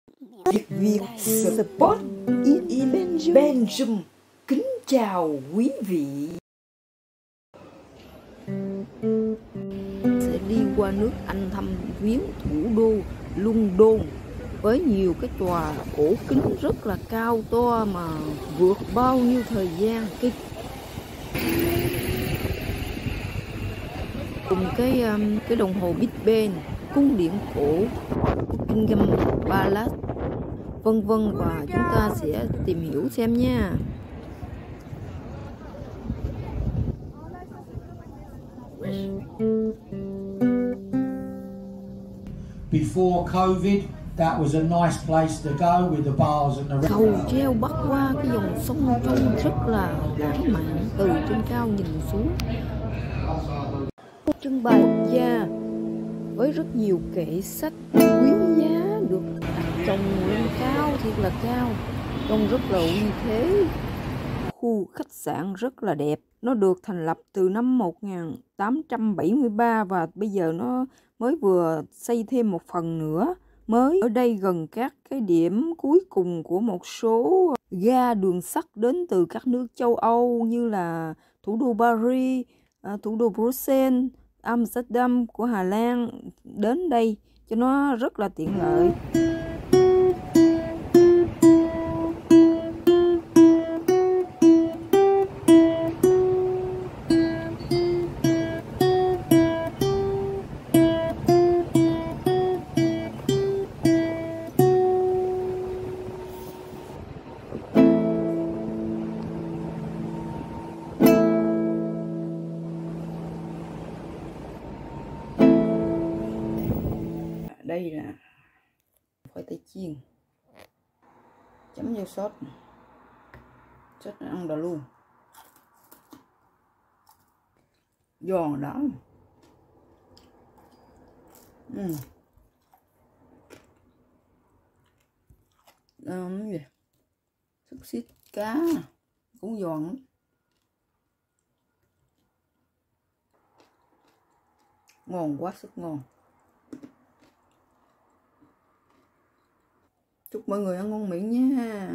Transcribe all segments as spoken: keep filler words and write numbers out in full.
Việt Việt Sport in Belgium kính chào quý vị. Sẽ đi qua nước Anh thăm viếng thủ đô London với nhiều cái tòa cổ kính rất là cao to mà vượt bao nhiêu thời gian. Cái cùng cái cái đồng hồ Big Ben, cung điện cổ Buckingham Palace, vân vân, và chúng ta sẽ tìm hiểu xem nha. Before COVID, that was a nice place to go with the bars and the Cầu treo bắc qua cái dòng sông trong rất là lãng mạn, từ trên cao nhìn xuống. Trưng bày quốc gia với rất nhiều kệ sách quý giá được đặt trồng lên cao, thiệt là cao, trông rất là uy thế. Khu khách sạn rất là đẹp, nó được thành lập từ năm một nghìn tám trăm bảy mươi ba và bây giờ nó mới vừa xây thêm một phần nữa mới. Ở đây gần các cái điểm cuối cùng của một số ga đường sắt đến từ các nước châu Âu như là thủ đô Paris, thủ đô Bruxelles, Amsterdam của Hà Lan, đến đây cho nó rất là tiện lợi. Đây là khoai tây chiên, chấm vô sốt, sốt ăn được luôn, giòn đó. Ừ. À, cái gì? Xúc xít cá cũng giòn lắm. Ngon quá sức ngon. Chúc mọi người ăn ngon miệng nha.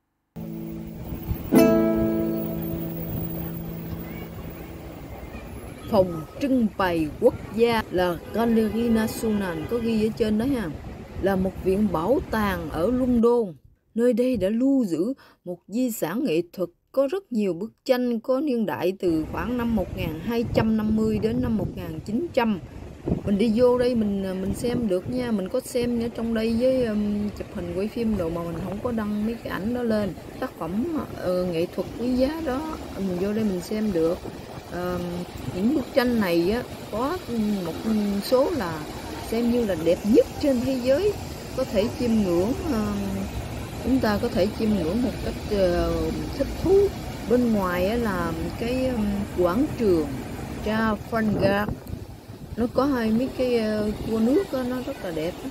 Phòng trưng bày quốc gia là Galerie Nationale, có ghi ở trên đó ha, là một viện bảo tàng ở London. Nơi đây đã lưu giữ một di sản nghệ thuật có rất nhiều bức tranh có niên đại từ khoảng năm một nghìn hai trăm năm mươi đến năm một nghìn chín trăm. Mình đi vô đây mình mình xem được nha, mình có xem ở trong đây với um, chụp hình quay phim đồ mà mình không có đăng mấy cái ảnh đó lên. Tác phẩm uh, nghệ thuật quý giá đó mình vô đây mình xem được. Uh, những bức tranh này á, có một số là xem như là đẹp nhất trên thế giới, có thể chiêm ngưỡng, uh, chúng ta có thể chiêm ngưỡng một cách uh, thích thú. Bên ngoài á, là cái um, quảng trường Trafalgar, nó có hai mấy cái uh, cua nước đó, nó rất là đẹp.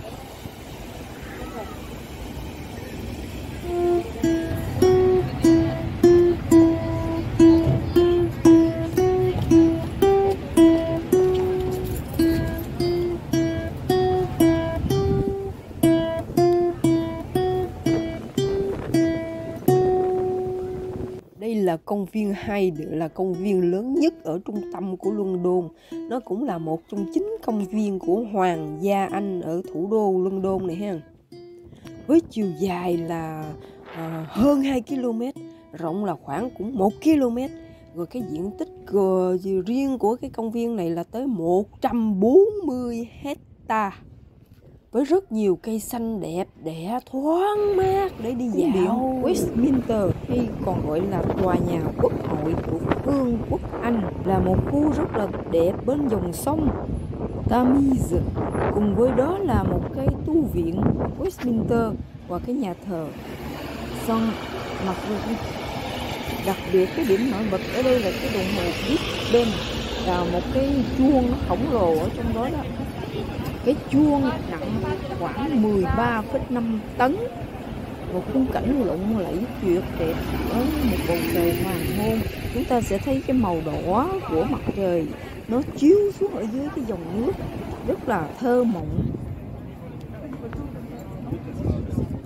Đây là công viên Hyde, là công viên lớn nhất ở trung tâm của London. Nó cũng là một trong chín công viên của Hoàng gia Anh ở thủ đô London này ha. Với chiều dài là à, hơn hai ki lô mét, rộng là khoảng cũng một ki lô mét. Rồi cái diện tích uh, riêng của cái công viên này là tới một trăm bốn mươi hecta, với rất nhiều cây xanh đẹp đẽ thoáng mát để đi dạo. Westminster, hay còn gọi là tòa nhà quốc hội của Vương quốc Anh, là một khu rất là đẹp bên dòng sông Thames. Cùng với đó là một cái tu viện Westminster và cái nhà thờ Saint Margaret. Đặc biệt cái điểm nổi bật ở đây là cái đồng hồ Big Ben, là một cái chuông khổng lồ ở trong đó đó. Cái chuông nặng khoảng mười ba phẩy năm tấn. Một khung cảnh lộng lẫy tuyệt đẹp ở một bầu trời hoàng hôn. Chúng ta sẽ thấy cái màu đỏ của mặt trời nó chiếu xuống ở dưới cái dòng nước, rất là thơ mộng.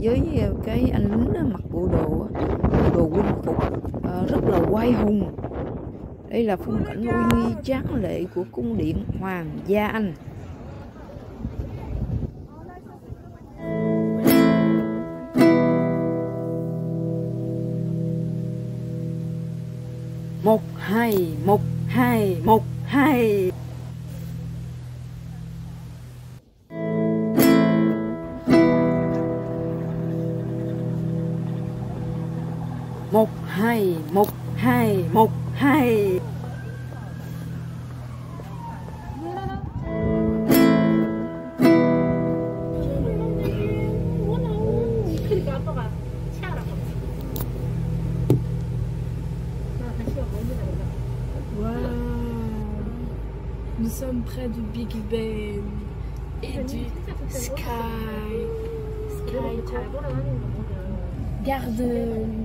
với cái anh lính đó, mặc bộ đồ bộ đồ quân phục uh, rất là oai hùng. Đây là phong cảnh uy nghi tráng lệ của cung điện Hoàng gia Anh. Một hai một hai một hai. Một hai một hai một hai. Nous sommes près du Big Ben et du Sky Sky Garden.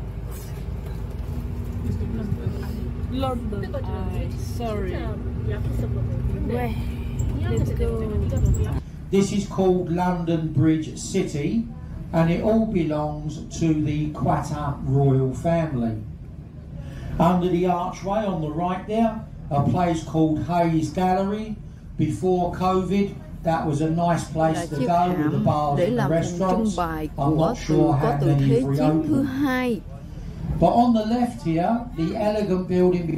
London Eye, sorry. Ouais, let's go. This is called London Bridge City, and it all belongs to the Quatter royal family. Under the archway on the right there, a place called Hayes Gallery. Before COVID, that was a nice place to go with the bars and the restaurants. I'm not sure how many have reopened. But on the left here, the elegant building.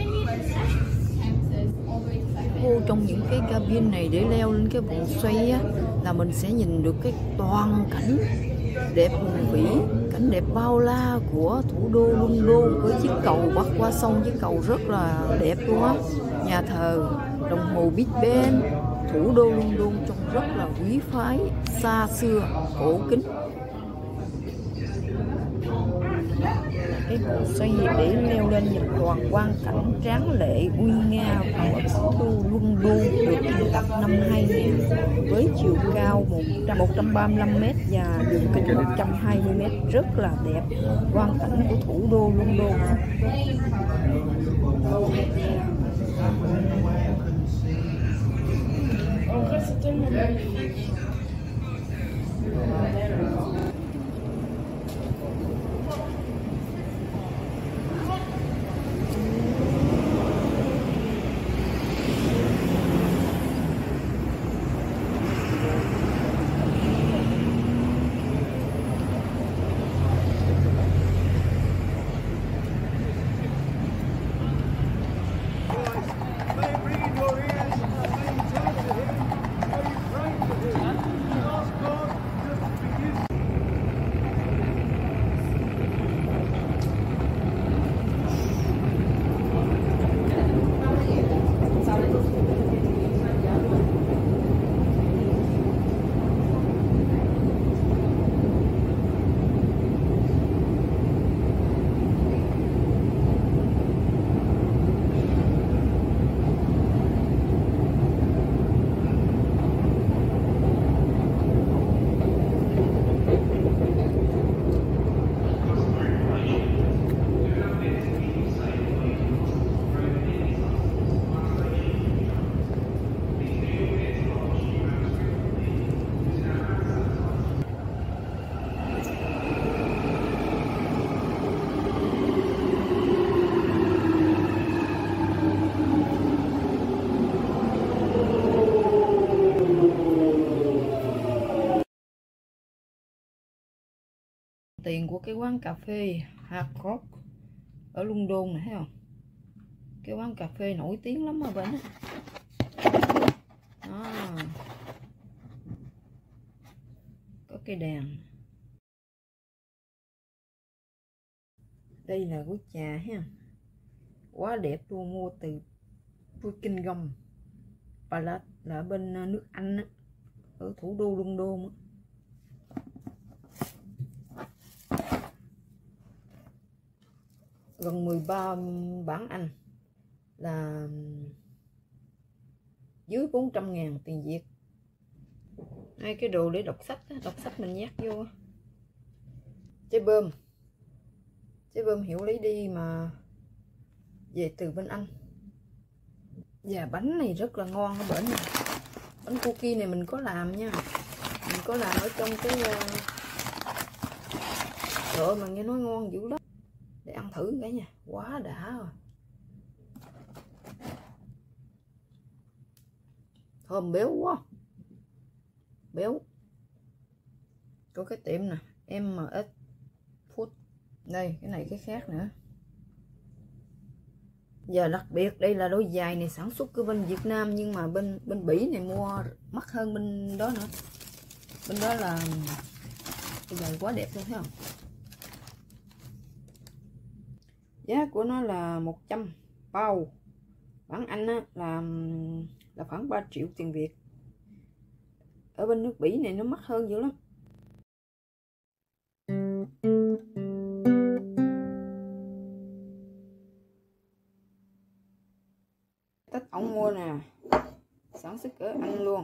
Ô, trong những cái cabin này để leo lên cái vòng xoay á, là mình sẽ nhìn được cái toàn cảnh đẹp hùng vĩ, cảnh đẹp bao la của thủ đô London, với chiếc cầu bắc qua sông, chiếc cầu rất là đẹp luôn á, nhà thờ, đồng hồ Big Ben, thủ đô London trông rất là quý phái, xa xưa, cổ kính. Cái vòng xoay để leo lên nhìn toàn quang cảnh tráng lệ uy nga của thủ đô London được thành lập năm hai nghìn với chiều cao một trăm ba mươi lăm mét và đường kính một trăm hai mươi mét, rất là đẹp. Quang cảnh của thủ đô London. Tiền của cái quán cà phê Hard Rock ở London này, thấy không? Cái quán cà phê nổi tiếng lắm ở bên đó. Có cây đèn. Đây là quán trà ha, quá đẹp luôn, mua từ Buckingham Palace là ở bên nước Anh á, ở thủ đô London á. Gần mười ba bảng Anh là dưới bốn trăm ngàn tiền Việt. Hai cái đồ để đọc sách, đọc sách mình nhét vô. Trái bơm, trái bơm hiệu lấy đi mà về từ bên Anh. Và bánh này rất là ngon ở bển này. Bánh cookie này mình có làm nha, mình có làm ở trong cái Trời ơi, mà nghe nói ngon dữ lắm. Để ăn thử cái nha, quá đã rồi. Thơm béo quá. Béo. Có cái tiệm nè, em ét Food. Đây, cái này cái khác nữa. Giờ đặc biệt đây là đôi giày này sản xuất ở bên Việt Nam, nhưng mà bên bên Bỉ này mua mắc hơn bên đó nữa. Bên đó là đôi giày quá đẹp luôn, thấy không? Giá của nó là một trăm pound. Bản Anh á, là là khoảng ba triệu tiền Việt. Ở bên nước Bỉ này nó mắc hơn dữ lắm. Tết ổng mua nè, sản xuất ở Anh luôn.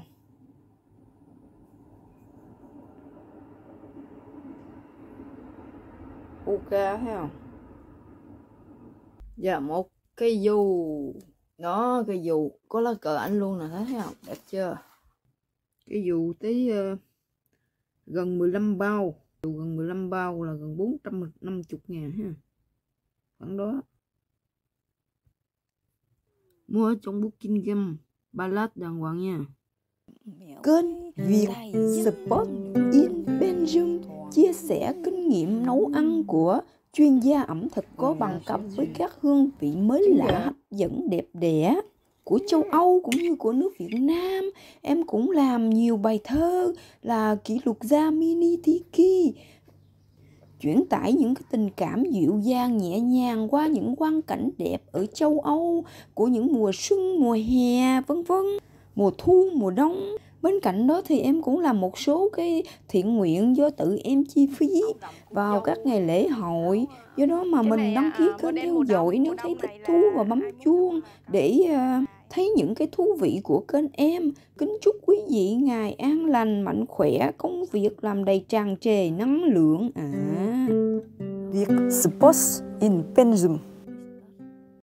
Ok, thấy không? Giờ một cây dù. Đó, cây dù có lá cờ Anh luôn nè, thấy không? Đẹp chưa? Cái dù tới uh, gần mười lăm bao. Dù gần mười lăm bao là gần bốn trăm năm mươi ngàn ha. Khoảng đó. Mua ở trong Buckingham Palace đàng hoàng nha. Kênh Việt Sport in Belgium chia sẻ kinh nghiệm nấu ăn của chuyên gia ẩm thực có bằng cấp với các hương vị mới lạ, hấp dẫn, đẹp đẽ của châu Âu cũng như của nước Việt Nam. Em cũng làm nhiều bài thơ là kỷ lục gia mini tiki, chuyển tải những cái tình cảm dịu dàng nhẹ nhàng qua những quang cảnh đẹp ở châu Âu của những mùa xuân, mùa hè, vân vân, mùa thu, mùa đông. Bên cạnh đó thì em cũng làm một số cái thiện nguyện do tự em chi phí vào các ngày lễ hội. Do đó mà mình đăng ký kênh theo dõi nếu thấy thích thú và bấm chuông để uh, thấy những cái thú vị của kênh em. Kính chúc quý vị ngày an lành, mạnh khỏe, công việc làm đầy tràn trề năng lượng. À, Việt Sports in Belgium.